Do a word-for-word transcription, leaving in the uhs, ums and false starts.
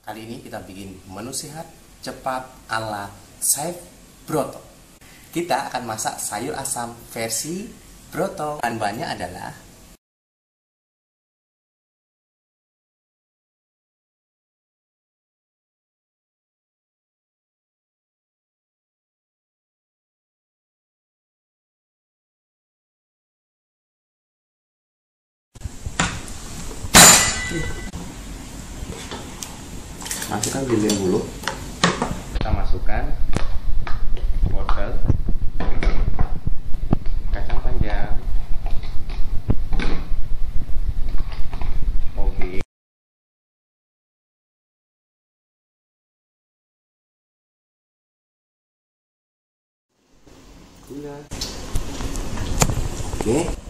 Kali ini kita bikin menu sehat cepat ala Chef Broto. Kita akan masak sayur asam versi Broto. Bahan-bahannya adalah masukkan bumbu dulu. Kita masukkan wortel, kacang panjang, toge, gula. Oke.